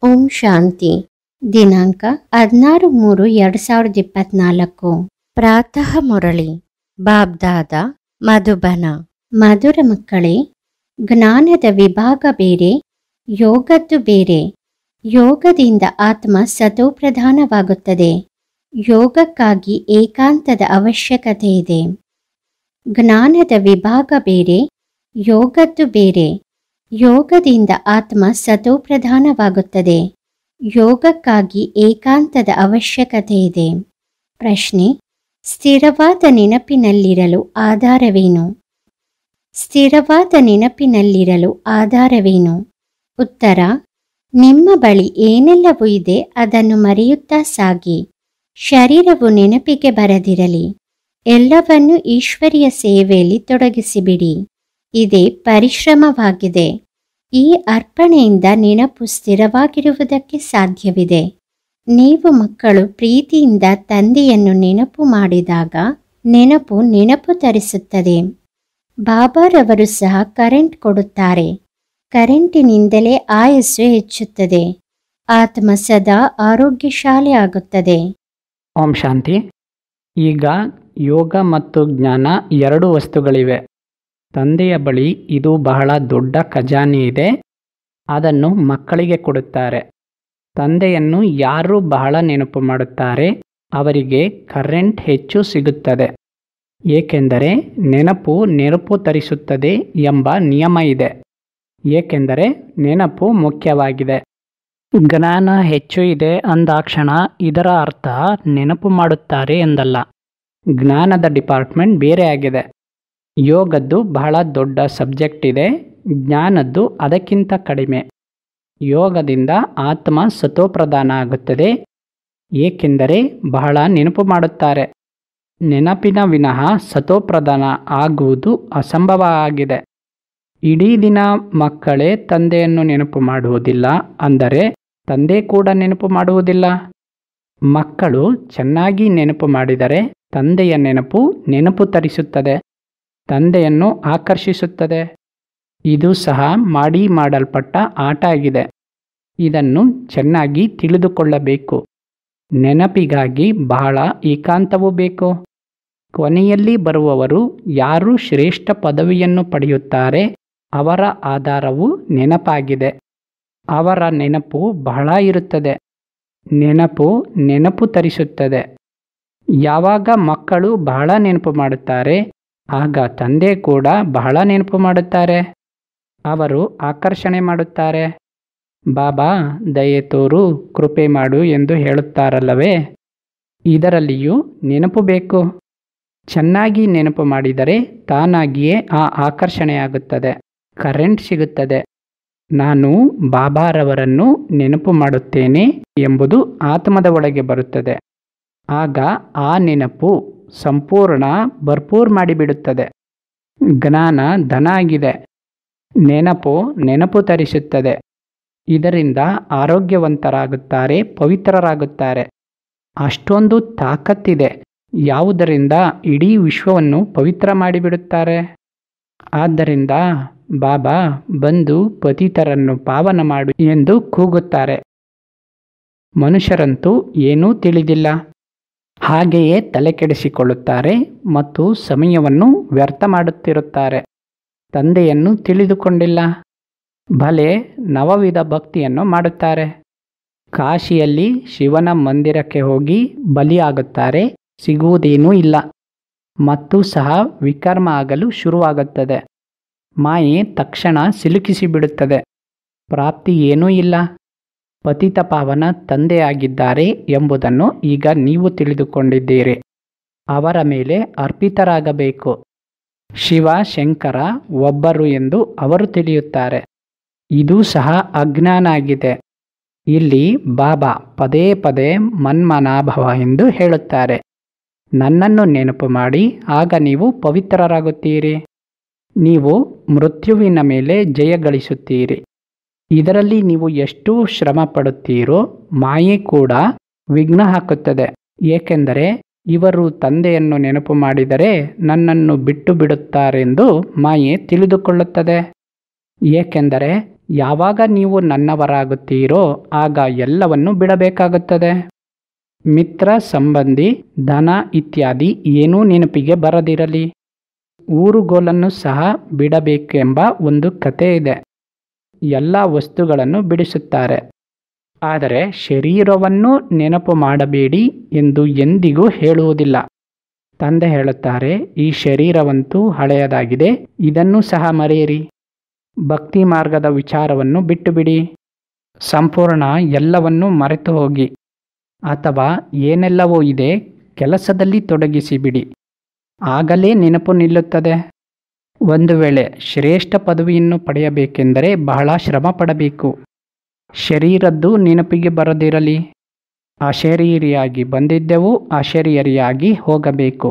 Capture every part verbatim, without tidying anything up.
ಓಂ ಶಾಂತಿ. ದಿನಾಂಕ ಹದಿನಾರು ಮೂರು ಎರಡು ಸಾವಿರದ ಇಪ್ಪತ್ನಾಲ್ಕು. ಪ್ರಾತಃ ಮುರಳಿ ಬಾಬ್ದಾದ ಮಧುಬನ. ಮಧುರ ಮಕ್ಕಳೇ, ಜ್ಞಾನದ ವಿಭಾಗ ಬೇರೆ, ಯೋಗದ್ದು ಬೇರೆ. ಯೋಗದಿಂದ ಆತ್ಮ ಸತೋಪ್ರಧಾನವಾಗುತ್ತದೆ. ಯೋಗಕ್ಕಾಗಿ ಏಕಾಂತದ ಅವಶ್ಯಕತೆ ಇದೆ. ಜ್ಞಾನದ ವಿಭಾಗ ಬೇರೆ, ಯೋಗದ್ದು ಬೇರೆ. ಯೋಗದಿಂದ ಆತ್ಮ ಸತೋಪ್ರಧಾನವಾಗುತ್ತದೆ. ಯೋಗಕ್ಕಾಗಿ ಏಕಾಂತದ ಅವಶ್ಯಕತೆ ಇದೆ. ಪ್ರಶ್ನೆ: ಸ್ಥಿರವಾದ ನೆನಪಿನಲ್ಲಿರಲು ಆಧಾರವೇನು? ಸ್ಥಿರವಾದ ನೆನಪಿನಲ್ಲಿರಲು ಆಧಾರವೇನು? ಉತ್ತರ: ನಿಮ್ಮ ಬಳಿ ಏನೆಲ್ಲವೂ ಇದೆ ಅದನ್ನು ಮರೆಯುತ್ತಾ ಸಾಗಿ. ಶರೀರವು ನೆನಪಿಗೆ ಬರದಿರಲಿ. ಎಲ್ಲವನ್ನೂ ಈಶ್ವರಿಯ ಸೇವೆಯಲ್ಲಿ ತೊಡಗಿಸಿಬಿಡಿ. ಇದೇ ಪರಿಶ್ರಮವಾಗಿದೆ. ಈ ಅರ್ಪಣೆಯಿಂದ ನೆನಪು ಸ್ಥಿರವಾಗಿರುವುದಕ್ಕೆ ಸಾಧ್ಯವಿದೆ. ನೀವು ಮಕ್ಕಳು ಪ್ರೀತಿಯಿಂದ ತಂದೆಯನ್ನು ನೆನಪು ಮಾಡಿದಾಗ ನೆನಪು ನೆನಪು ತರಿಸುತ್ತದೆ. ಬಾಬಾರವರು ಸಹ ಕರೆಂಟ್ ಕೊಡುತ್ತಾರೆ. ಕರೆಂಟಿನಿಂದಲೇ ಆಯಸ್ಸು ಹೆಚ್ಚುತ್ತದೆ. ಆತ್ಮ ಸದಾ ಆರೋಗ್ಯಶಾಲಿ ಆಗುತ್ತದೆ. ಓಂ ಶಾಂತಿ. ಈಗ ಯೋಗ ಮತ್ತು ಜ್ಞಾನ ಎರಡು ವಸ್ತುಗಳಿವೆ. ತಂದೆಯ ಬಳಿ ಇದು ಬಹಳ ದೊಡ್ಡ ಖಜಾನೆ ಇದೆ. ಅದನ್ನು ಮಕ್ಕಳಿಗೆ ಕೊಡುತ್ತಾರೆ. ತಂದೆಯನ್ನು ಯಾರು ಬಹಳ ನೆನಪು ಮಾಡುತ್ತಾರೆ ಅವರಿಗೆ ಕರೆಂಟ್ ಹೆಚ್ಚು ಸಿಗುತ್ತದೆ. ಏಕೆಂದರೆ ನೆನಪು ನೆನಪು ತರಿಸುತ್ತದೆ ಎಂಬ ನಿಯಮ ಇದೆ. ಏಕೆಂದರೆ ನೆನಪು ಮುಖ್ಯವಾಗಿದೆ. ಜ್ಞಾನ ಹೆಚ್ಚು ಇದೆ ಅಂದಾಕ್ಷಣ ಇದರ ಅರ್ಥ ನೆನಪು ಮಾಡುತ್ತಾರೆ ಎಂದಲ್ಲ. ಜ್ಞಾನದ ಡಿಪಾರ್ಟ್ಮೆಂಟ್ ಬೇರೆ ಆಗಿದೆ. ಯೋಗದ್ದು ಬಹಳ ದೊಡ್ಡ ಸಬ್ಜೆಕ್ಟ್ ಇದೆ. ಜ್ಞಾನದ್ದು ಅದಕ್ಕಿಂತ ಕಡಿಮೆ. ಯೋಗದಿಂದ ಆತ್ಮ ಸತೋಪ್ರಧಾನ ಆಗುತ್ತದೆ. ಏಕೆಂದರೆ ಬಹಳ ನೆನಪು ಮಾಡುತ್ತಾರೆ. ನೆನಪಿನ ವಿನಃ ಸತೋಪ್ರಧಾನ ಆಗುವುದು ಅಸಂಭವ ಆಗಿದೆ. ಇಡೀ ದಿನ ಮಕ್ಕಳೇ ತಂದೆಯನ್ನು ನೆನಪು ಮಾಡುವುದಿಲ್ಲ ಅಂದರೆ ತಂದೆ ಕೂಡ ನೆನಪು ಮಾಡುವುದಿಲ್ಲ. ಮಕ್ಕಳು ಚೆನ್ನಾಗಿ ನೆನಪು ಮಾಡಿದರೆ ತಂದೆಯ ನೆನಪು ನೆನಪು ತರಿಸುತ್ತದೆ, ತಂದೆಯನ್ನು ಆಕರ್ಷಿಸುತ್ತದೆ. ಇದು ಸಹ ಮಾಡಿ ಮಾಡಲ್ಪಟ್ಟ ಆಟ ಆಗಿದೆ. ಇದನ್ನು ಚೆನ್ನಾಗಿ ತಿಳಿದುಕೊಳ್ಳಬೇಕು. ನೆನಪಿಗಾಗಿ ಬಹಳ ಏಕಾಂತವೂ ಬೇಕು. ಕೊನೆಯಲ್ಲಿ ಬರುವವರು ಯಾರು ಶ್ರೇಷ್ಠ ಪದವಿಯನ್ನು ಪಡೆಯುತ್ತಾರೆ ಅವರ ಆಧಾರವು ನೆನಪಾಗಿದೆ. ಅವರ ನೆನಪು ಬಹಳ ಇರುತ್ತದೆ. ನೆನಪು ನೆನಪು ತರಿಸುತ್ತದೆ. ಯಾವಾಗ ಮಕ್ಕಳು ಬಹಳ ನೆನಪು ಮಾಡುತ್ತಾರೆ ಆಗ ತಂದೆ ಕೂಡ ಬಹಳ ನೆನಪು ಮಾಡುತ್ತಾರೆ. ಅವರು ಆಕರ್ಷಣೆ ಮಾಡುತ್ತಾರೆ. ಬಾಬಾ ದಯೆ ತೋರು, ಕೃಪೆ ಮಾಡು ಎಂದು ಹೇಳುತ್ತಾರಲ್ಲವೇ. ಇದರಲ್ಲಿಯೂ ನೆನಪು ಬೇಕು. ಚೆನ್ನಾಗಿ ನೆನಪು ಮಾಡಿದರೆ ತಾನಾಗಿಯೇ ಆ ಆಕರ್ಷಣೆಯಾಗುತ್ತದೆ. ಕರೆಂಟ್ ಸಿಗುತ್ತದೆ. ನಾನು ಬಾಬಾರವರನ್ನು ನೆನಪು ಮಾಡುತ್ತೇನೆ ಎಂಬುದು ಆತ್ಮದ ಒಳಗೆ ಬರುತ್ತದೆ. ಆಗ ಆ ನೆನಪು ಸಂಪೂರ್ಣ ಭರ್ಪೂರ್ ಮಾಡಿಬಿಡುತ್ತದೆ. ಜ್ಞಾನ ಧನ ಆಗಿದೆ. ನೆನಪು ನೆನಪು ತರಿಸುತ್ತದೆ. ಇದರಿಂದ ಆರೋಗ್ಯವಂತರಾಗುತ್ತಾರೆ, ಪವಿತ್ರರಾಗುತ್ತಾರೆ. ಅಷ್ಟೊಂದು ತಾಕತ್ತಿದೆ. ಯಾವುದರಿಂದ ಇಡೀ ವಿಶ್ವವನ್ನು ಪವಿತ್ರ ಮಾಡಿಬಿಡುತ್ತಾರೆ. ಆದ್ದರಿಂದ ಬಾಬಾ ಬಂದು ಪತಿತರನ್ನು ಪಾವನ ಮಾಡು ಎಂದು ಕೂಗುತ್ತಾರೆ. ಮನುಷ್ಯರಂತೂ ಏನೂ ತಿಳಿದಿಲ್ಲ. ಹಾಗೆಯೇ ತಲೆ ಕೆಡಿಸಿಕೊಳ್ಳುತ್ತಾರೆ ಮತ್ತು ಸಮಯವನ್ನು ವ್ಯರ್ಥ ಮಾಡುತ್ತಿರುತ್ತಾರೆ. ತಂದೆಯನ್ನು ತಿಳಿದುಕೊಂಡಿಲ್ಲ. ಭಲೆ ನವವಿಧ ಭಕ್ತಿಯನ್ನು ಮಾಡುತ್ತಾರೆ. ಕಾಶಿಯಲ್ಲಿ ಶಿವನ ಮಂದಿರಕ್ಕೆ ಹೋಗಿ ಬಲಿಯಾಗುತ್ತಾರೆ. ಸಿಗುವುದೇನೂ ಇಲ್ಲ. ಮತ್ತು ಸಹ ವಿಕರ್ಮ ಆಗಲು ಶುರುವಾಗುತ್ತದೆ. ಮಾಯೆ ತಕ್ಷಣ ಸಿಲುಕಿಸಿಬಿಡುತ್ತದೆ. ಪ್ರಾಪ್ತಿ ಏನೂ ಇಲ್ಲ. ಪತಿತ ಪಾವನ ತಂದೆಯಾಗಿದ್ದಾರೆ ಎಂಬುದನ್ನು ಈಗ ನೀವು ತಿಳಿದುಕೊಂಡಿದ್ದೀರಿ. ಅವರ ಮೇಲೆ ಅರ್ಪಿತರಾಗಬೇಕು. ಶಿವ ಶಂಕರ ಒಬ್ಬರು ಎಂದು ಅವರು ತಿಳಿಯುತ್ತಾರೆ. ಇದು ಸಹ ಅಜ್ಞಾನ ಆಗಿದೆ. ಇಲ್ಲಿ ಬಾಬಾ ಪದೇ ಪದೇ ಮನ್ಮನಾಭವ ಎಂದು ಹೇಳುತ್ತಾರೆ. ನನ್ನನ್ನು ನೆನಪು ಮಾಡಿ, ಆಗ ನೀವು ಪವಿತ್ರರಾಗುತ್ತೀರಿ. ನೀವು ಮೃತ್ಯುವಿನ ಮೇಲೆ ಜಯ ಗಳಿಸುತ್ತೀರಿ. ಇದರಲ್ಲಿ ನೀವು ಎಷ್ಟು ಶ್ರಮ ಪಡುತ್ತೀರೋ ಮಾಯೆ ಕೂಡ ವಿಘ್ನ ಹಾಕುತ್ತದೆ. ಏಕೆಂದರೆ ಇವರು ತಂದೆಯನ್ನು ನೆನಪು ಮಾಡಿದರೆ ನನ್ನನ್ನು ಬಿಟ್ಟು ಬಿಡುತ್ತಾರೆಂದು ಮಾಯೆ ತಿಳಿದುಕೊಳ್ಳುತ್ತದೆ. ಏಕೆಂದರೆ ಯಾವಾಗ ನೀವು ನನ್ನವರಾಗುತ್ತೀರೋ ಆಗ ಎಲ್ಲವನ್ನು ಬಿಡಬೇಕಾಗುತ್ತದೆ. ಮಿತ್ರ, ಸಂಬಂಧಿ, ಧನ ಇತ್ಯಾದಿ ಏನೂ ನೆನಪಿಗೆ ಬರದಿರಲಿ. ಊರುಗೋಲನ್ನು ಸಹ ಬಿಡಬೇಕೆಂಬ ಒಂದು ಕತೆ ಇದೆ. ಎಲ್ಲ ವಸ್ತುಗಳನ್ನು ಬಿಡಿಸುತ್ತಾರೆ, ಆದರೆ ಶರೀರವನ್ನು ನೆನಪು ಮಾಡಬೇಡಿ ಎಂದು ಎಂದಿಗೂ ಹೇಳುವುದಿಲ್ಲ. ತಂದೆ ಹೇಳುತ್ತಾರೆ, ಈ ಶರೀರವಂತೂ ಹಳೆಯದಾಗಿದೆ, ಇದನ್ನು ಸಹ ಮರೆಯಿರಿ. ಭಕ್ತಿ ಮಾರ್ಗದ ವಿಚಾರವನ್ನು ಬಿಟ್ಟುಬಿಡಿ. ಸಂಪೂರ್ಣ ಎಲ್ಲವನ್ನೂ ಮರೆತು ಹೋಗಿ, ಅಥವಾ ಏನೆಲ್ಲವೋ ಇದೆ ಕೆಲಸದಲ್ಲಿ ತೊಡಗಿಸಿಬಿಡಿ. ಆಗಲೇ ನೆನಪು ನಿಲ್ಲುತ್ತದೆ. ಒಂದು ವೇಳೆ ಶ್ರೇಷ್ಠ ಪದವಿಯನ್ನು ಪಡೆಯಬೇಕೆಂದರೆ ಬಹಳ ಶ್ರಮ ಪಡಬೇಕು. ಶರೀರದ್ದು ನೆನಪಿಗೆ ಬರದಿರಲಿ. ಅಶರೀರಿಯಾಗಿ ಬಂದಿದ್ದೆವು, ಅಶರೀರಿಯಾಗಿ ಹೋಗಬೇಕು.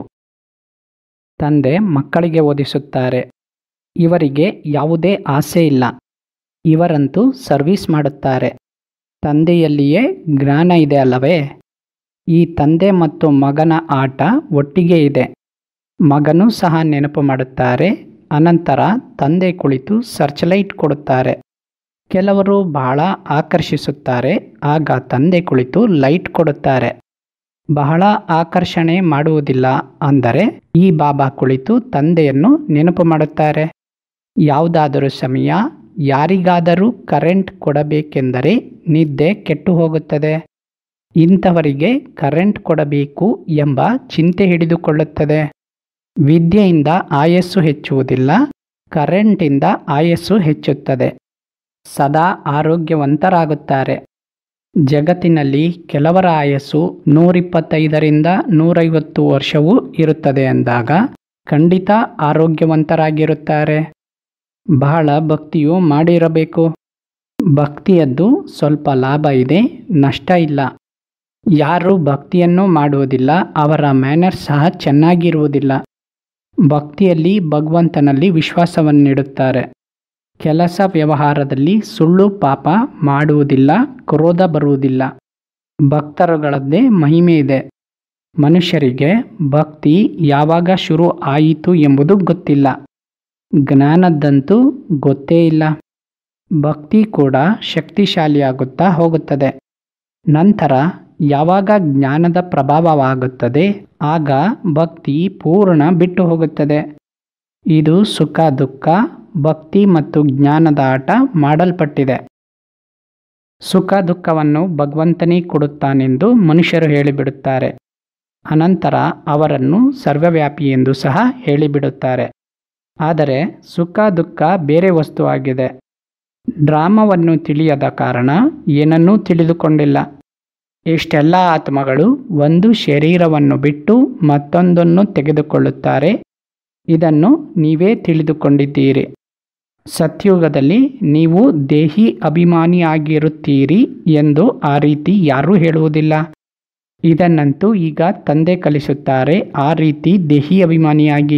ತಂದೆ ಮಕ್ಕಳಿಗೆ ಓದಿಸುತ್ತಾರೆ. ಇವರಿಗೆ ಯಾವುದೇ ಆಸೆ ಇಲ್ಲ. ಇವರಂತೂ ಸರ್ವಿಸ್ ಮಾಡುತ್ತಾರೆ. ತಂದೆಯಲ್ಲಿಯೇ ಜ್ಞಾನ ಇದೆ ಅಲ್ಲವೇ? ಈ ತಂದೆ ಮತ್ತು ಮಗನ ಆಟ ಒಟ್ಟಿಗೆ ಇದೆ. ಮಗನೂ ಸಹ ನೆನಪು ಮಾಡುತ್ತಾರೆ. ಅನಂತರ ತಂದೆ ಕುಳಿತು ಸರ್ಚ್ಲೈಟ್ ಕೊಡುತ್ತಾರೆ. ಕೆಲವರು ಬಹಳ ಆಕರ್ಷಿಸುತ್ತಾರೆ. ಆಗ ತಂದೆ ಕುಳಿತು ಲೈಟ್ ಕೊಡುತ್ತಾರೆ. ಬಹಳ ಆಕರ್ಷಣೆ ಮಾಡುವುದಿಲ್ಲ ಅಂದರೆ ಈ ಬಾಬಾ ಕುಳಿತು ತಂದೆಯನ್ನು ನೆನಪು ಮಾಡುತ್ತಾರೆ. ಯಾವುದಾದರೂ ಸಮಯ ಯಾರಿಗಾದರೂ ಕರೆಂಟ್ ಕೊಡಬೇಕೆಂದರೆ ನಿದ್ದೆ ಕೆಟ್ಟು ಹೋಗುತ್ತದೆ. ಇಂಥವರಿಗೆ ಕರೆಂಟ್ ಕೊಡಬೇಕು ಎಂಬ ಚಿಂತೆ ಹಿಡಿದುಕೊಳ್ಳುತ್ತದೆ. ವಿದ್ಯೆಯಿಂದ ಆಯಸ್ಸು ಹೆಚ್ಚುವುದಿಲ್ಲ, ಕರೆಂಟಿಂದ ಆಯಸ್ಸು ಹೆಚ್ಚುತ್ತದೆ. ಸದಾ ಆರೋಗ್ಯವಂತರಾಗುತ್ತಾರೆ. ಜಗತ್ತಿನಲ್ಲಿ ಕೆಲವರ ಆಯಸ್ಸು ನೂರಿಪ್ಪತ್ತೈದರಿಂದ ನೂರೈವತ್ತು ವರ್ಷವೂ ಇರುತ್ತದೆ ಅಂದಾಗ ಖಂಡಿತ ಆರೋಗ್ಯವಂತರಾಗಿರುತ್ತಾರೆ. ಬಹಳ ಭಕ್ತಿಯು ಮಾಡಿರಬೇಕು. ಭಕ್ತಿಯದ್ದು ಸ್ವಲ್ಪ ಲಾಭ ಇದೆ, ನಷ್ಟ ಇಲ್ಲ. ಯಾರು ಭಕ್ತಿಯನ್ನು ಮಾಡುವುದಿಲ್ಲ ಅವರ ಮ್ಯಾನರ್ಸ್ ಸಹ ಚೆನ್ನಾಗಿರುವುದಿಲ್ಲ. ಭಕ್ತಿಯಲ್ಲಿ ಭಗವಂತನಲ್ಲಿ ವಿಶ್ವಾಸವನ್ನಿಡುತ್ತಾರೆ. ಕೆಲಸ ವ್ಯವಹಾರದಲ್ಲಿ ಸುಳ್ಳು ಪಾಪ ಮಾಡುವುದಿಲ್ಲ, ಕ್ರೋಧ ಬರುವುದಿಲ್ಲ. ಭಕ್ತರುಗಳದ್ದೇ ಮಹಿಮೆ ಇದೆ. ಮನುಷ್ಯರಿಗೆ ಭಕ್ತಿ ಯಾವಾಗ ಶುರು ಆಯಿತು ಎಂಬುದು ಗೊತ್ತಿಲ್ಲ. ಜ್ಞಾನದ್ದಂತೂ ಗೊತ್ತೇ ಇಲ್ಲ. ಭಕ್ತಿ ಕೂಡ ಶಕ್ತಿಶಾಲಿಯಾಗುತ್ತಾ ಹೋಗುತ್ತದೆ. ನಂತರ ಯಾವಾಗ ಜ್ಞಾನದ ಪ್ರಭಾವವಾಗುತ್ತದೆ ಆಗ ಭಕ್ತಿ ಪೂರ್ಣ ಬಿಟ್ಟು ಹೋಗುತ್ತದೆ. ಇದು ಸುಖ ದುಃಖ, ಭಕ್ತಿ ಮತ್ತು ಜ್ಞಾನದ ಆಟ ಮಾಡಲ್ಪಟ್ಟಿದೆ. ಸುಖ ದುಃಖವನ್ನು ಭಗವಂತನೇ ಕೊಡುತ್ತಾನೆಂದು ಮನುಷ್ಯರು ಹೇಳಿಬಿಡುತ್ತಾರೆ. ಅನಂತರ ಅವರನ್ನು ಸರ್ವವ್ಯಾಪಿ ಎಂದು ಸಹ ಹೇಳಿಬಿಡುತ್ತಾರೆ. ಆದರೆ ಸುಖ ದುಃಖ ಬೇರೆ ವಸ್ತುವಾಗಿದೆ. ಡ್ರಾಮವನ್ನು ತಿಳಿಯದ ಕಾರಣ ಏನನ್ನೂ ತಿಳಿದುಕೊಂಡಿಲ್ಲ. ಇಷ್ಟೆಲ್ಲ ಆತ್ಮಗಳು ಒಂದು ಶರೀರವನ್ನು ಬಿಟ್ಟು ಮತ್ತೊಂದನ್ನು ತೆಗೆದುಕೊಳ್ಳುತ್ತಾರೆ. ಇದನ್ನು ನೀವೇ ತಿಳಿದುಕೊಂಡಿದ್ದೀರಿ. ಸತ್ಯುಗದಲ್ಲಿ ನೀವು ದೇಹಿ ಅಭಿಮಾನಿಯಾಗಿರುತ್ತೀರಿ ಎಂದು ಆ ರೀತಿ ಯಾರೂ ಹೇಳುವುದಿಲ್ಲ. ಇದನ್ನಂತೂ ಈಗ ತಂದೆ ಕಲಿಸುತ್ತಾರೆ. ಆ ರೀತಿ ದೇಹಿ ಅಭಿಮಾನಿಯಾಗಿ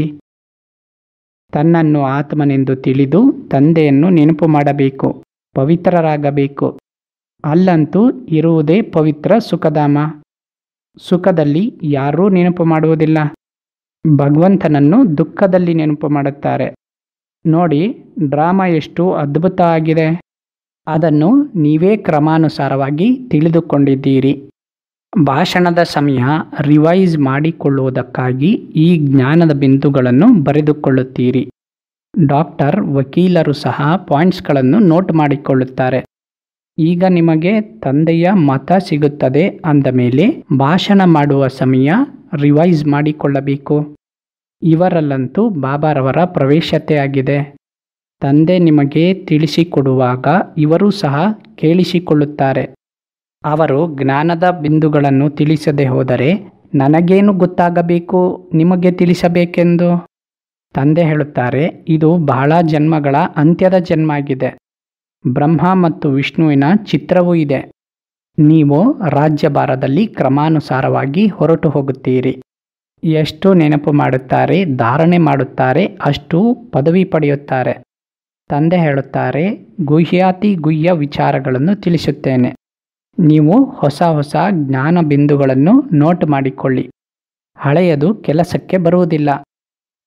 ತನ್ನನ್ನು ಆತ್ಮನೆಂದು ತಿಳಿದು ತಂದೆಯನ್ನು ನೆನಪು ಮಾಡಬೇಕು, ಪವಿತ್ರರಾಗಬೇಕು. ಅಲ್ಲಂತೂ ಇರುವುದೇ ಪವಿತ್ರ ಸುಖಧಾಮ. ಸುಖದಲ್ಲಿ ಯಾರೂ ನೆನಪು ಮಾಡುವುದಿಲ್ಲ. ಭಗವಂತನನ್ನು ದುಃಖದಲ್ಲಿ ನೆನಪು ಮಾಡುತ್ತಾರೆ. ನೋಡಿ, ಡ್ರಾಮಾ ಎಷ್ಟು ಅದ್ಭುತ ಆಗಿದೆ. ಅದನ್ನು ನೀವೇ ಕ್ರಮಾನುಸಾರವಾಗಿ ತಿಳಿದುಕೊಂಡಿದ್ದೀರಿ. ಭಾಷಣದ ಸಮಯ ರಿವೈಸ್ ಮಾಡಿಕೊಳ್ಳುವುದಕ್ಕಾಗಿ ಈ ಜ್ಞಾನದ ಬಿಂದುಗಳನ್ನು ಬರೆದುಕೊಳ್ಳುತ್ತೀರಿ. ಡಾಕ್ಟರ್, ವಕೀಲರು ಸಹ ಪಾಯಿಂಟ್ಸ್ಗಳನ್ನು ನೋಟ್ ಮಾಡಿಕೊಳ್ಳುತ್ತಾರೆ. ಈಗ ನಿಮಗೆ ತಂದೆಯ ಮತ ಸಿಗುತ್ತದೆ ಅಂದ ಮೇಲೆ ಭಾಷಣ ಮಾಡುವ ಸಮಯ ರಿವೈಸ್ ಮಾಡಿಕೊಳ್ಳಬೇಕು. ಇವರಲ್ಲಂತೂ ಬಾಬಾರವರ ಪ್ರವೇಶತೆ ಆಗಿದೆ. ತಂದೆ ನಿಮಗೆ ತಿಳಿಸಿಕೊಡುವಾಗ ಇವರು ಸಹ ಕೇಳಿಸಿಕೊಳ್ಳುತ್ತಾರೆ. ಅವರು ಜ್ಞಾನದ ಬಿಂದುಗಳನ್ನು ತಿಳಿಸದೆ ಹೋದರೆ ನನಗೇನು ಗೊತ್ತಾಗಬೇಕು ನಿಮಗೆ ತಿಳಿಸಬೇಕೆಂದು? ತಂದೆ ಹೇಳುತ್ತಾರೆ, ಇದು ಬಹಳ ಜನ್ಮಗಳ ಅಂತ್ಯದ ಜನ್ಮ ಆಗಿದೆ. ಬ್ರಹ್ಮ ಮತ್ತು ವಿಷ್ಣುವಿನ ಚಿತ್ರವೂ ಇದೆ. ನೀವು ರಾಜ್ಯಭಾರದಲ್ಲಿ ಕ್ರಮಾನುಸಾರವಾಗಿ ಹೊರಟು ಹೋಗುತ್ತೀರಿ. ಎಷ್ಟು ನೆನಪು ಮಾಡುತ್ತಾರೆ, ಧಾರಣೆ ಮಾಡುತ್ತಾರೆ, ಅಷ್ಟು ಪದವಿ ಪಡೆಯುತ್ತಾರೆ. ತಂದೆ ಹೇಳುತ್ತಾರೆ, ಗುಹ್ಯಾತಿ ಗುಹ್ಯ ವಿಚಾರಗಳನ್ನು ತಿಳಿಸುತ್ತೇನೆ. ನೀವು ಹೊಸ ಹೊಸ ಜ್ಞಾನ ಬಿಂದುಗಳನ್ನು ನೋಟ್ ಮಾಡಿಕೊಳ್ಳಿ. ಹಳೆಯದು ಕೆಲಸಕ್ಕೆ ಬರುವುದಿಲ್ಲ.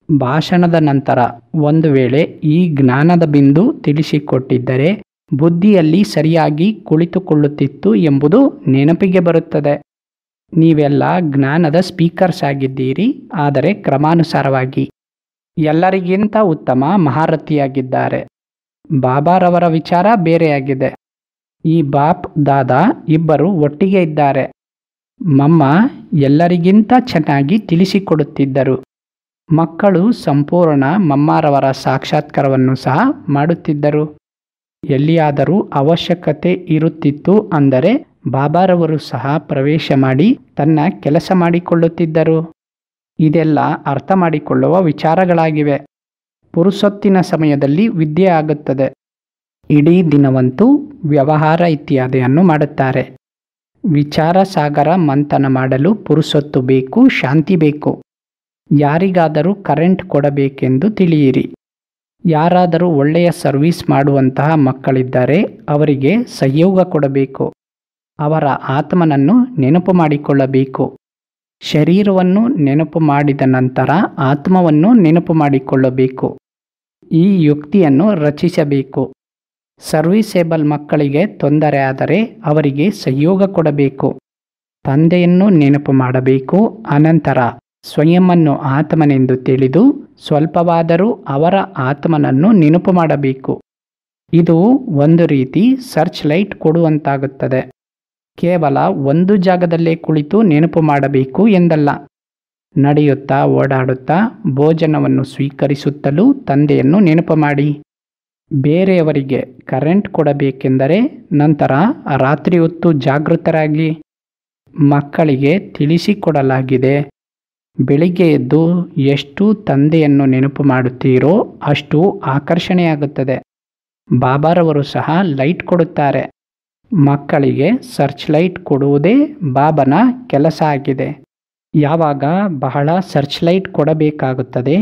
ಭಾಷಣದ ನಂತರ ಒಂದು ವೇಳೆ ಈ ಜ್ಞಾನದ ಬಿಂದು ತಿಳಿಸಿಕೊಟ್ಟಿದ್ದರೆ ಬುದ್ಧಿಯಲ್ಲಿ ಸರಿಯಾಗಿ ಕುಳಿತುಕೊಳ್ಳುತ್ತಿತ್ತು ಎಂಬುದು ನೆನಪಿಗೆ ಬರುತ್ತದೆ. ನೀವೆಲ್ಲ ಜ್ಞಾನದ ಸ್ಪೀಕರ್ಸ್ ಆಗಿದ್ದೀರಿ, ಆದರೆ ಕ್ರಮಾನುಸಾರವಾಗಿ ಎಲ್ಲರಿಗಿಂತ ಉತ್ತಮ ಮಹಾರಥಿಯಾಗಿದ್ದಾರೆ. ಬಾಬಾರವರ ವಿಚಾರ ಬೇರೆಯಾಗಿದೆ. ಈ ಬಾಪ್ ದಾದಾ ಇಬ್ಬರು ಒಟ್ಟಿಗೆ ಇದ್ದಾರೆ. ಮಮ್ಮ ಎಲ್ಲರಿಗಿಂತ ಚೆನ್ನಾಗಿ ತಿಳಿಸಿಕೊಡುತ್ತಿದ್ದರು. ಮಕ್ಕಳು ಸಂಪೂರ್ಣ ಮಮ್ಮಾರವರ ಸಾಕ್ಷಾತ್ಕಾರವನ್ನು ಸಹ ಮಾಡುತ್ತಿದ್ದರು. ಎಲ್ಲಿಯಾದರೂ ಅವಶ್ಯಕತೆ ಇರುತ್ತಿತ್ತು ಅಂದರೆ ಬಾಬಾರವರು ಸಹ ಪ್ರವೇಶ ಮಾಡಿ ತನ್ನ ಕೆಲಸ ಮಾಡಿಕೊಳ್ಳುತ್ತಿದ್ದರು. ಇದೆಲ್ಲ ಅರ್ಥ ಮಾಡಿಕೊಳ್ಳುವ ವಿಚಾರಗಳಾಗಿವೆ. ಪುರುಸೊತ್ತಿನ ಸಮಯದಲ್ಲಿ ವಿದ್ಯೆ ಆಗುತ್ತದೆ. ಇಡೀ ದಿನವಂತೂ ವ್ಯವಹಾರ ಇತ್ಯಾದಿಯನ್ನು ಮಾಡುತ್ತಾರೆ. ವಿಚಾರ ಸಾಗರ ಮಂಥನ ಮಾಡಲು ಪುರುಸೊತ್ತು ಬೇಕು, ಶಾಂತಿ ಬೇಕು. ಯಾರಿಗಾದರೂ ಕರೆಂಟ್ ಕೊಡಬೇಕೆಂದು ತಿಳಿಯಿರಿ. ಯಾರಾದರೂ ಒಳ್ಳೆಯ ಸರ್ವಿಸ್ ಮಾಡುವಂತಹ ಮಕ್ಕಳಿದ್ದರೆ ಅವರಿಗೆ ಸಹಯೋಗ ಕೊಡಬೇಕು. ಅವರ ಆತ್ಮನನ್ನು ನೆನಪು ಮಾಡಿಕೊಳ್ಳಬೇಕು. ಶರೀರವನ್ನು ನೆನಪು ಮಾಡಿದ ನಂತರ ಆತ್ಮವನ್ನು ನೆನಪು ಮಾಡಿಕೊಳ್ಳಬೇಕು. ಈ ಯುಕ್ತಿಯನ್ನು ರಚಿಸಬೇಕು. ಸರ್ವಿಸೇಬಲ್ ಮಕ್ಕಳಿಗೆ ತೊಂದರೆ ಆದರೆ ಅವರಿಗೆ ಸಹಯೋಗ ಕೊಡಬೇಕು. ತಂದೆಯನ್ನು ನೆನಪು ಮಾಡಬೇಕು. ಅನಂತರ ಸ್ವಯಂವನ್ನು ಆತ್ಮನೆಂದು ತಿಳಿದು ಸ್ವಲ್ಪವಾದರೂ ಅವರ ಆತ್ಮನನ್ನು ನೆನಪು ಮಾಡಬೇಕು. ಇದು ಒಂದು ರೀತಿ ಸರ್ಚ್ ಲೈಟ್ ಕೊಡುವಂತಾಗುತ್ತದೆ. ಕೇವಲ ಒಂದು ಜಾಗದಲ್ಲೇ ಕುಳಿತು ನೆನಪು ಮಾಡಬೇಕು ಎಂದಲ್ಲ. ನಡೆಯುತ್ತಾ ಓಡಾಡುತ್ತಾ ಭೋಜನವನ್ನು ಸ್ವೀಕರಿಸುತ್ತಲೂ ತಂದೆಯನ್ನು ನೆನಪು ಮಾಡಿ. ಬೇರೆಯವರಿಗೆ ಕರೆಂಟ್ ಕೊಡಬೇಕೆಂದರೆ ನಂತರ ರಾತ್ರಿ ಹೊತ್ತು ಜಾಗೃತರಾಗಿ. ಮಕ್ಕಳಿಗೆ ತಿಳಿಸಿಕೊಡಲಾಗಿದೆ, ಬೆಳಿಗ್ಗೆ ಎದ್ದು ಎಷ್ಟು ತಂದೆಯನ್ನು ನೆನಪು ಮಾಡುತ್ತೀರೋ ಅಷ್ಟು ಆಕರ್ಷಣೆಯಾಗುತ್ತದೆ. ಬಾಬಾರವರು ಸಹ ಲೈಟ್ ಕೊಡುತ್ತಾರೆ. ಮಕ್ಕಳಿಗೆ ಸರ್ಚ್ ಲೈಟ್ ಕೊಡುವುದೇ ಬಾಬನ ಕೆಲಸ ಆಗಿದೆ. ಯಾವಾಗ ಬಹಳ ಸರ್ಚ್ ಲೈಟ್ ಕೊಡಬೇಕಾಗುತ್ತದೆ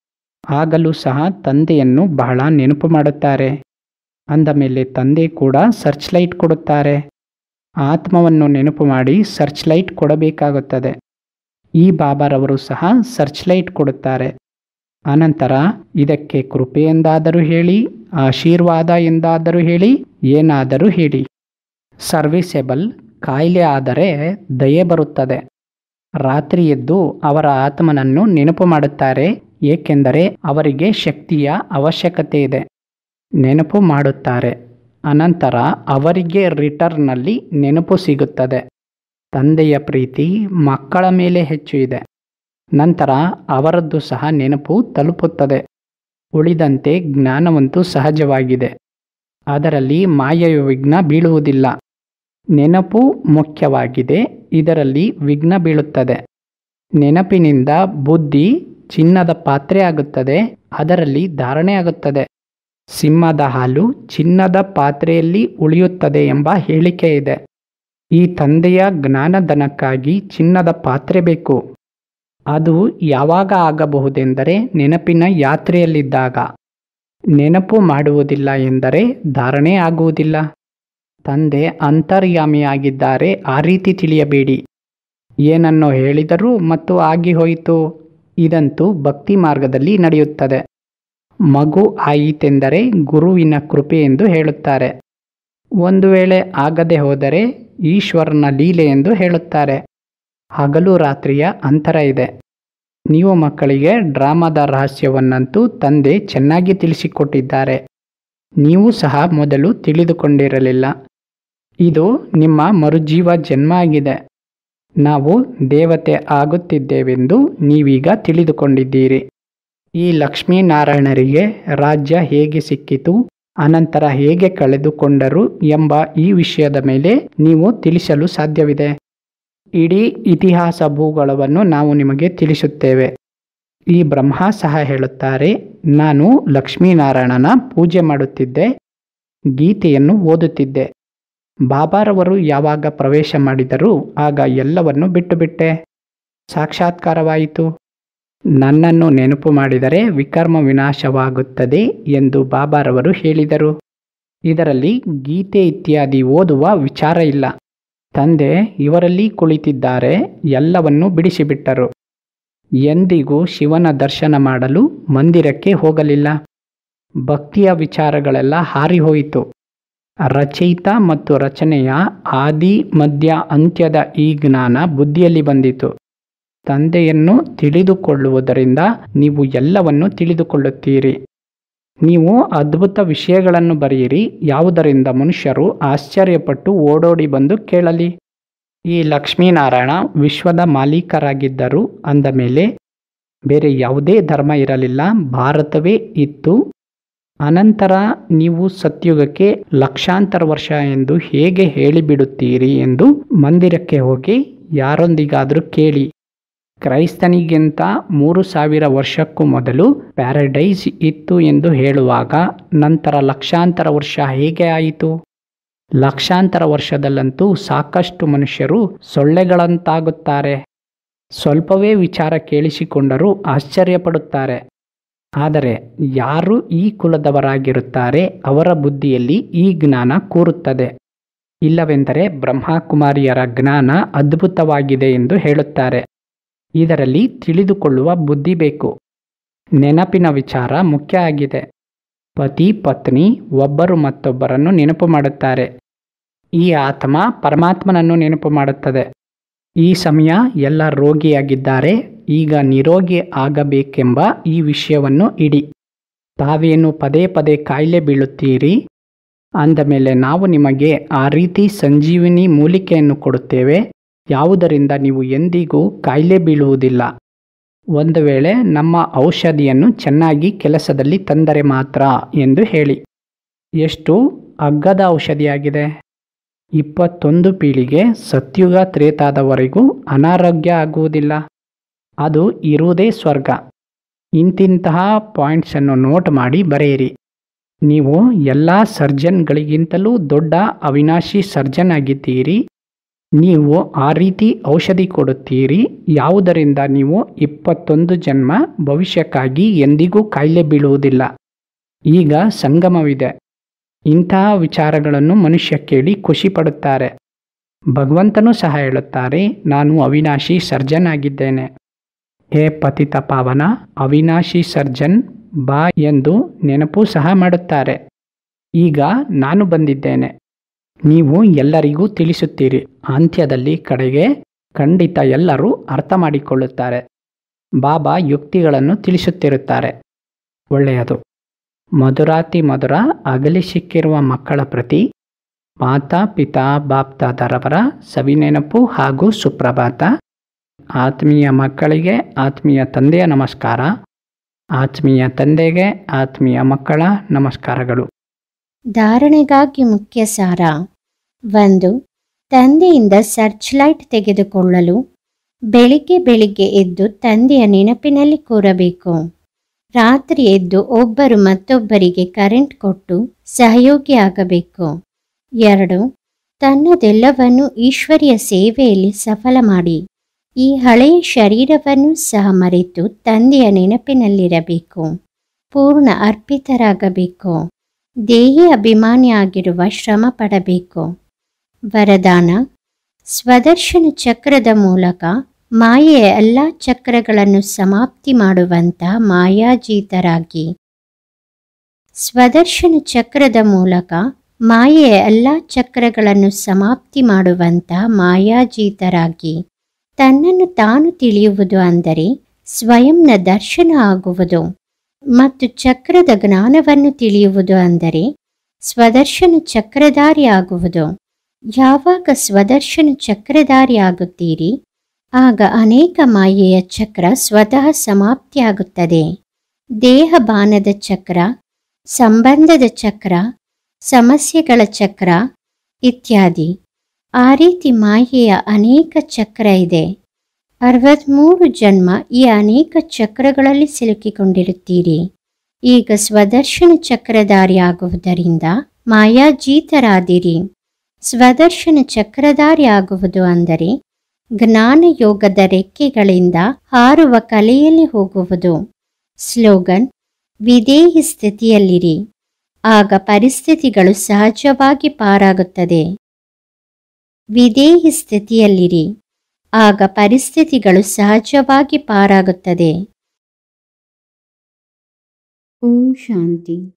ಆಗಲೂ ಸಹ ತಂದೆಯನ್ನು ಬಹಳ ನೆನಪು ಮಾಡುತ್ತಾರೆ. ಅಂದ ಮೇಲೆ ತಂದೆ ಕೂಡ ಸರ್ಚ್ ಲೈಟ್ ಕೊಡುತ್ತಾರೆ. ಆತ್ಮವನ್ನು ನೆನಪು ಮಾಡಿ ಸರ್ಚ್ ಲೈಟ್ ಕೊಡಬೇಕಾಗುತ್ತದೆ. ಈ ಬಾಬಾರವರು ಸಹ ಸರ್ಚ್ ಲೈಟ್ ಕೊಡುತ್ತಾರೆ. ಅನಂತರ ಇದಕ್ಕೆ ಕೃಪೆ ಎಂದಾದರೂ ಹೇಳಿ, ಆಶೀರ್ವಾದ ಎಂದಾದರೂ ಹೇಳಿ, ಏನಾದರೂ ಹೇಳಿ. ಸರ್ವಿಸೇಬಲ್ ಕಾಯಿಲೆ ಆದರೆ ದಯೆ ಬರುತ್ತದೆ. ರಾತ್ರಿ ಎದ್ದು ಅವರ ಆತ್ಮನನ್ನು ನೆನಪು ಮಾಡುತ್ತಾರೆ, ಏಕೆಂದರೆ ಅವರಿಗೆ ಶಕ್ತಿಯ ಅವಶ್ಯಕತೆ ಇದೆ. ನೆನಪು ಮಾಡುತ್ತಾರೆ. ಅನಂತರ ಅವರಿಗೆ ರಿಟರ್ನಲ್ಲಿ ನೆನಪು ಸಿಗುತ್ತದೆ. ತಂದೆಯ ಪ್ರೀತಿ ಮಕ್ಕಳ ಮೇಲೆ ಹೆಚ್ಚು ಇದೆ. ನಂತರ ಅವರದ್ದು ಸಹ ನೆನಪು ತಲುಪುತ್ತದೆ. ಉಳಿದಂತೆ ಜ್ಞಾನವಂತೂ ಸಹಜವಾಗಿದೆ. ಅದರಲ್ಲಿ ಮಾಯೆಯ ವಿಘ್ನ ಬೀಳುವುದಿಲ್ಲ. ನೆನಪು ಮುಖ್ಯವಾಗಿದೆ. ಇದರಲ್ಲಿ ವಿಘ್ನ ಬೀಳುತ್ತದೆ. ನೆನಪಿನಿಂದ ಬುದ್ಧಿ ಚಿನ್ನದ ಪಾತ್ರೆ ಆಗುತ್ತದೆ. ಅದರಲ್ಲಿ ಧಾರಣೆ ಆಗುತ್ತದೆ. ಸಿಂಹದ ಹಾಲು ಚಿನ್ನದ ಪಾತ್ರೆಯಲ್ಲಿ ಉಳಿಯುತ್ತದೆ ಎಂಬ ಹೇಳಿಕೆ ಇದೆ. ಈ ತಂದೆಯ ಜ್ಞಾನಧನಕ್ಕಾಗಿ ಚಿನ್ನದ ಪಾತ್ರೆ ಬೇಕು. ಅದು ಯಾವಾಗ ಆಗಬಹುದೆಂದರೆ ನೆನಪಿನ ಯಾತ್ರೆಯಲ್ಲಿದ್ದಾಗ. ನೆನಪು ಮಾಡುವುದಿಲ್ಲ ಎಂದರೆ ಧಾರಣೆ ಆಗುವುದಿಲ್ಲ. ತಂದೆ ಅಂತರ್ಯಾಮಿಯಾಗಿದ್ದಾರೆ, ಆ ರೀತಿ ತಿಳಿಯಬೇಡಿ. ಏನನ್ನೋ ಹೇಳಿದರು ಮತ್ತು ಆಗಿ ಹೋಯಿತು. ಇದಂತೂ ಭಕ್ತಿ ಮಾರ್ಗದಲ್ಲಿ ನಡೆಯುತ್ತದೆ. ಮಗು ಆಯಿತೆಂದರೆ ಗುರುವಿನ ಕೃಪೆ ಎಂದು ಹೇಳುತ್ತಾರೆ. ಒಂದು ವೇಳೆ ಆಗದೆ ಹೋದರೆ ಈಶ್ವರನ ಲೀಲೆ ಎಂದು ಹೇಳುತ್ತಾರೆ. ಹಗಲು ರಾತ್ರಿಯ ಅಂತರ ಇದೆ. ನೀವು ಮಕ್ಕಳಿಗೆ ಡ್ರಾಮಾದ ರಹಸ್ಯವನ್ನಂತೂ ತಂದೆ ಚೆನ್ನಾಗಿ ತಿಳಿಸಿಕೊಟ್ಟಿದ್ದಾರೆ. ನೀವು ಸಹ ಮೊದಲು ತಿಳಿದುಕೊಂಡಿರಲಿಲ್ಲ. ಇದು ನಿಮ್ಮ ಮರುಜೀವ ಜನ್ಮ ಆಗಿದೆ. ನಾವು ದೇವತೆ ಆಗುತ್ತಿದ್ದೇವೆಂದು ನೀವೀಗ ತಿಳಿದುಕೊಂಡಿದ್ದೀರಿ. ಈ ಲಕ್ಷ್ಮೀನಾರಾಯಣರಿಗೆ ರಾಜ್ಯ ಹೇಗೆ ಸಿಕ್ಕಿತು, ಅನಂತರ ಹೇಗೆ ಕಳೆದುಕೊಂಡರು ಎಂಬ ಈ ವಿಷಯದ ಮೇಲೆ ನೀವು ತಿಳಿಸಲು ಸಾಧ್ಯವಿದೆ. ಇಡೀ ಇತಿಹಾಸ ಭೂಗೋಳವನ್ನು ನಾವು ನಿಮಗೆ ತಿಳಿಸುತ್ತೇವೆ. ಈ ಬ್ರಹ್ಮ ಸಹ ಹೇಳುತ್ತಾರೆ, ನಾನು ಲಕ್ಷ್ಮೀನಾರಾಯಣನ ಪೂಜೆ ಮಾಡುತ್ತಿದ್ದೆ, ಗೀತೆಯನ್ನು ಓದುತ್ತಿದ್ದೆ. ಬಾಬಾರವರು ಯಾವಾಗ ಪ್ರವೇಶ ಮಾಡಿದರೂ ಆಗ ಎಲ್ಲವನ್ನು ಬಿಟ್ಟುಬಿಟ್ಟೆ. ಸಾಕ್ಷಾತ್ಕಾರವಾಯಿತು. ನನ್ನನ್ನು ನೆನಪು ಮಾಡಿದರೆ ವಿಕರ್ಮ ವಿನಾಶವಾಗುತ್ತದೆ ಎಂದು ಬಾಬಾರವರು ಹೇಳಿದರು. ಇದರಲ್ಲಿ ಗೀತೆ ಇತ್ಯಾದಿ ಓದುವ ವಿಚಾರ ಇಲ್ಲ. ತಂದೆ ಇವರಲ್ಲಿ ಕುಳಿತಿದ್ದಾರೆ, ಎಲ್ಲವನ್ನು ಬಿಡಿಸಿಬಿಟ್ಟರು. ಎಂದಿಗೂ ಶಿವನ ದರ್ಶನ ಮಾಡಲು ಮಂದಿರಕ್ಕೆ ಹೋಗಲಿಲ್ಲ. ಭಕ್ತಿಯ ವಿಚಾರಗಳೆಲ್ಲ ಹಾರಿಹೋಯಿತು. ರಚಯಿತ ಮತ್ತು ರಚನೆಯ ಆದಿ ಮಧ್ಯ ಅಂತ್ಯದ ಈ ಜ್ಞಾನ ಬುದ್ಧಿಯಲ್ಲಿ ಬಂದಿತು. ತಂದೆಯನ್ನು ತಿಳಿದುಕೊಳ್ಳುವುದರಿಂದ ನೀವು ಎಲ್ಲವನ್ನು ತಿಳಿದುಕೊಳ್ಳುತ್ತೀರಿ. ನೀವು ಅದ್ಭುತ ವಿಷಯಗಳನ್ನು ಬರೆಯಿರಿ, ಯಾವುದರಿಂದ ಮನುಷ್ಯರು ಆಶ್ಚರ್ಯಪಟ್ಟು ಓಡೋಡಿ ಬಂದು ಕೇಳಲಿ. ಈ ಲಕ್ಷ್ಮೀನಾರಾಯಣ ವಿಶ್ವದ ಮಾಲೀಕರಾಗಿದ್ದರು ಅಂದ ಮೇಲೆ ಬೇರೆ ಯಾವುದೇ ಧರ್ಮ ಇರಲಿಲ್ಲ, ಭಾರತವೇ ಇತ್ತು. ಅನಂತರ ನೀವು ಸತ್ಯುಗಕ್ಕೆ ಲಕ್ಷಾಂತರ ವರ್ಷ ಎಂದು ಹೇಗೆ ಹೇಳಿಬಿಡುತ್ತೀರಿ ಎಂದು ಮಂದಿರಕ್ಕೆ ಹೋಗಿ ಯಾರೊಂದಿಗಾದರೂ ಕೇಳಿ. ಕ್ರೈಸ್ತನಿಗಿಂತ ಮೂರು ಸಾವಿರ ವರ್ಷಕ್ಕೂ ಮೊದಲು ಪ್ಯಾರಡೈಸ್ ಇತ್ತು ಎಂದು ಹೇಳುವಾಗ ನಂತರ ಲಕ್ಷಾಂತರ ವರ್ಷ ಹೇಗೆ ಆಯಿತು? ಲಕ್ಷಾಂತರ ವರ್ಷದಲ್ಲಂತೂ ಸಾಕಷ್ಟು ಮನುಷ್ಯರು ಸೊಳ್ಳೆಗಳಂತಾಗುತ್ತಾರೆ. ಸ್ವಲ್ಪವೇ ವಿಚಾರ ಕೇಳಿಸಿಕೊಂಡರೂ ಆಶ್ಚರ್ಯಪಡುತ್ತಾರೆ. ಆದರೆ ಯಾರು ಈ ಕುಲದವರಾಗಿರುತ್ತಾರೆ ಅವರ ಬುದ್ಧಿಯಲ್ಲಿ ಈ ಜ್ಞಾನ ಕೂರುತ್ತದೆ. ಇಲ್ಲವೆಂದರೆ ಬ್ರಹ್ಮಕುಮಾರಿಯರ ಜ್ಞಾನ ಅದ್ಭುತವಾಗಿದೆ ಎಂದು ಹೇಳುತ್ತಾರೆ. ಇದರಲ್ಲಿ ತಿಳಿದುಕೊಳ್ಳುವ ಬುದ್ಧಿ ಬೇಕು. ನೆನಪಿನ ವಿಚಾರ ಮುಖ್ಯ ಆಗಿದೆ. ಪತಿ ಪತ್ನಿ ಒಬ್ಬರು ಮತ್ತೊಬ್ಬರನ್ನು ನೆನಪು ಮಾಡುತ್ತಾರೆ. ಈ ಆತ್ಮ ಪರಮಾತ್ಮನನ್ನು ನೆನಪು ಮಾಡುತ್ತದೆ. ಈ ಸಮಯ ಎಲ್ಲ ರೋಗಿಯಾಗಿದ್ದಾರೆ, ಈಗ ನಿರೋಗಿ ಆಗಬೇಕೆಂಬ ಈ ವಿಷಯವನ್ನು ಇಡಿ. ತಾವೇನು ಪದೇ ಪದೇ ಕಾಯಿಲೆ ಬೀಳುತ್ತೀರಿ ಅಂದ ಮೇಲೆ ನಾವು ನಿಮಗೆ ಆ ರೀತಿ ಸಂಜೀವಿನಿ ಮೂಲಿಕೆಯನ್ನು ಕೊಡುತ್ತೇವೆ, ಯಾವುದರಿಂದ ನೀವು ಎಂದಿಗೂ ಕಾಯಿಲೆ ಬೀಳುವುದಿಲ್ಲ. ಒಂದು ವೇಳೆ ನಮ್ಮ ಔಷಧಿಯನ್ನು ಚೆನ್ನಾಗಿ ಕೆಲಸದಲ್ಲಿ ತಂದರೆ ಮಾತ್ರ ಎಂದು ಹೇಳಿ. ಎಷ್ಟು ಅಗ್ಗದ ಔಷಧಿಯಾಗಿದೆ. ಇಪ್ಪತ್ತೊಂದು ಪೀಳಿಗೆ ಸತ್ಯುಗ ತ್ರೇತಾದವರೆಗೂ ಅನಾರೋಗ್ಯ ಆಗುವುದಿಲ್ಲ. ಅದು ಇರುವುದೇ ಸ್ವರ್ಗ. ಇಂತಿಂತಹ ಪಾಯಿಂಟ್ಸನ್ನು ನೋಟ್ ಮಾಡಿ ಬರೆಯಿರಿ. ನೀವು ಎಲ್ಲ ಸರ್ಜನ್ಗಳಿಗಿಂತಲೂ ದೊಡ್ಡ ಅವಿನಾಶಿ ಸರ್ಜನ್ ಆಗಿದ್ದೀರಿ. ನೀವು ಆ ರೀತಿ ಔಷಧಿ ಕೊಡುತ್ತೀರಿ, ಯಾವುದರಿಂದ ನೀವು ಇಪ್ಪತ್ತೊಂದು ಜನ್ಮ ಭವಿಷ್ಯಕ್ಕಾಗಿ ಎಂದಿಗೂ ಕಾಯಿಲೆ ಬೀಳುವುದಿಲ್ಲ. ಈಗ ಸಂಗಮವಿದೆ. ಇಂತಹ ವಿಚಾರಗಳನ್ನು ಮನುಷ್ಯ ಕೇಳಿ ಖುಷಿ ಪಡುತ್ತಾರೆ. ಭಗವಂತನೂ ಸಹ ಹೇಳುತ್ತಾರೆ, ನಾನು ಅವಿನಾಶಿ ಸರ್ಜನ್ ಆಗಿದ್ದೇನೆ. ಹೇ ಪತಿತ ಪಾವನ ಅವಿನಾಶಿ ಸರ್ಜನ್ ಬಾ ಎಂದು ನೆನಪು ಸಹ ಮಾಡುತ್ತಾರೆ. ಈಗ ನಾನು ಬಂದಿದ್ದೇನೆ, ನೀವು ಎಲ್ಲರಿಗೂ ತಿಳಿಸುತ್ತೀರಿ. ಅಂತ್ಯದಲ್ಲಿ ಕಡೆಗೆ ಖಂಡಿತ ಎಲ್ಲರೂ ಅರ್ಥ ಮಾಡಿಕೊಳ್ಳುತ್ತಾರೆ. ಬಾಬಾ ಯುಕ್ತಿಗಳನ್ನು ತಿಳಿಸುತ್ತಿರುತ್ತಾರೆ. ಒಳ್ಳೆಯದು. ಮಧುರಾತಿ ಮಧುರ ಅಗಲಿ ಸಿಕ್ಕಿರುವ ಮಕ್ಕಳ ಪ್ರತಿ ಮಾತಾ ಪಿತಾ ಬಾಪ್ದಾದರವರ ಸವಿನೆನಪು ಹಾಗೂ ಸುಪ್ರಭಾತ. ಆತ್ಮೀಯ ಮಕ್ಕಳಿಗೆ ಆತ್ಮೀಯ ತಂದೆಯ ನಮಸ್ಕಾರ, ಆತ್ಮೀಯ ತಂದೆಗೆ ಆತ್ಮೀಯ ಮಕ್ಕಳ ನಮಸ್ಕಾರಗಳು. ಧಾರಣೆಗಾಗಿ ಮುಖ್ಯ ಸಾರ. ಒಂದು, ತಂದೆಯಿಂದ ಸರ್ಚ್ ಲೈಟ್ ತೆಗೆದುಕೊಳ್ಳಲು ಬೆಳಿಗ್ಗೆ ಬೆಳಿಗ್ಗೆ ಎದ್ದು ತಂದೆಯ ನೆನಪಿನಲ್ಲಿ ಕೂರಬೇಕು. ರಾತ್ರಿ ಎದ್ದು ಒಬ್ಬರು ಮತ್ತೊಬ್ಬರಿಗೆ ಕರೆಂಟ್ ಕೊಟ್ಟು ಸಹಯೋಗಿಯಾಗಬೇಕು. ಎರಡು, ತನ್ನದೆಲ್ಲವನ್ನು ಈಶ್ವರಿಯ ಸೇವೆಯಲ್ಲಿ ಸಫಲ ಮಾಡಿ ಈ ಹಳೆಯ ಶರೀರವನ್ನು ಸಹ ಮರೆತು ತಂದೆಯ ನೆನಪಿನಲ್ಲಿರಬೇಕು. ಪೂರ್ಣ ಅರ್ಪಿತರಾಗಬೇಕು. ದೇಹಿ ಅಭಿಮಾನಿಯಾಗಿರುವ ಶ್ರಮ ಪಡಬೇಕು. ವರದಾನ: ಸ್ವದರ್ಶನ ಚಕ್ರದ ಮೂಲಕ ಮಾಯೆಯ ಎಲ್ಲ ಚಕ್ರಗಳನ್ನು ಸಮಾಪ್ತಿ ಮಾಡುವಂತ ಮಾಯಾಜೀತರಾಗಿ. ಸ್ವದರ್ಶನ ಚಕ್ರದ ಮೂಲಕ ಮಾಯೆಯ ಎಲ್ಲ ಚಕ್ರಗಳನ್ನು ಸಮಾಪ್ತಿ ಮಾಡುವಂತ ಮಾಯಾಜೀತರಾಗಿ. ತನ್ನನ್ನು ತಾನು ತಿಳಿಯುವುದು ಅಂದರೆ ಸ್ವಯಂನ ದರ್ಶನ ಆಗುವುದು ಮತ್ತು ಚಕ್ರದ ಜ್ಞಾನವನ್ನು ತಿಳಿಯುವುದು ಅಂದರೆ ಸ್ವದರ್ಶನ ಚಕ್ರಧಾರಿ ಆಗುವುದು. ಯಾವಾಗ ಸ್ವದರ್ಶನ ಚಕ್ರಧಾರಿ ಆಗುತ್ತೀರಿ ಆಗ ಅನೇಕ ಮಾಯೆಯ ಚಕ್ರ ಸ್ವತಃ ಸಮಾಪ್ತಿಯಾಗುತ್ತದೆ. ದೇಹ ಬಾನದ ಚಕ್ರ, ಸಂಬಂಧದ ಚಕ್ರ, ಸಮಸ್ಯೆಗಳ ಚಕ್ರ ಇತ್ಯಾದಿ. ಆ ರೀತಿ ಮಾಯೆಯ ಅನೇಕ ಚಕ್ರ ಇದೆ. ಅರವತ್ತ್ಮೂರು ಜನ್ಮ ಈ ಅನೇಕ ಚಕ್ರಗಳಲ್ಲಿ ಸಿಲುಕಿಕೊಂಡಿರುತ್ತೀರಿ. ಈಗ ಸ್ವದರ್ಶನ ಚಕ್ರಧಾರಿ ಆಗುವುದರಿಂದ ಮಾಯಾಜೀತರಾದಿರಿ. ಸ್ವದರ್ಶನ ಚಕ್ರಧಾರಿ ಆಗುವುದು ಅಂದರೆ ಜ್ಞಾನ ಯೋಗದ ರೆಕ್ಕೆಗಳಿಂದ ಹಾರುವ ಕಲೆಯಲ್ಲಿ ಹೋಗುವುದು. ಸ್ಲೋಗನ್: ವಿಧೇಹಿ ಸ್ಥಿತಿಯಲ್ಲಿರಿ, ಆಗ ಪರಿಸ್ಥಿತಿಗಳು ಸಹಜವಾಗಿ ಪಾರಾಗುತ್ತದೆ. ವಿಧೇಹಿ ಸ್ಥಿತಿಯಲ್ಲಿರಿ, ಆಗ ಪರಿಸ್ಥಿತಿಗಳು ಸಹಜವಾಗಿ ಪಾರಾಗುತ್ತದೆ. ಓಂ ಶಾಂತಿ.